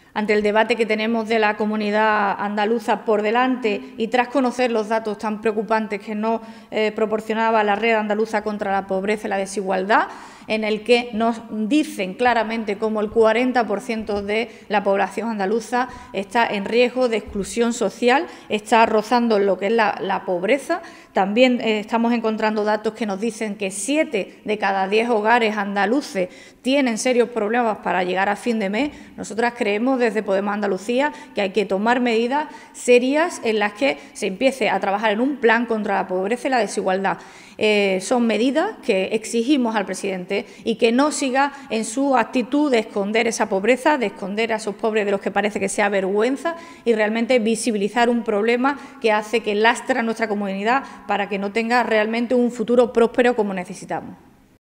Ante el debate que tenemos de la comunidad andaluza por delante y tras conocer los datos tan preocupantes que nos proporcionaba la Red Andaluza contra la Pobreza y la Desigualdad, en el que nos dicen claramente cómo el 40% de la población andaluza está en riesgo de exclusión social, está rozando lo que es la pobreza. También estamos encontrando datos que nos dicen que 7 de cada 10 hogares andaluces tienen serios problemas para llegar a fin de mes. Nosotras creemos desde Podemos Andalucía que hay que tomar medidas serias en las que se empiece a trabajar en un plan contra la pobreza y la desigualdad. Son medidas que exigimos al presidente y que no siga en su actitud de esconder esa pobreza, de esconder a esos pobres de los que parece que sea vergüenza y realmente visibilizar un problema que hace que lastre a nuestra comunidad para que no tenga realmente un futuro próspero como necesitamos.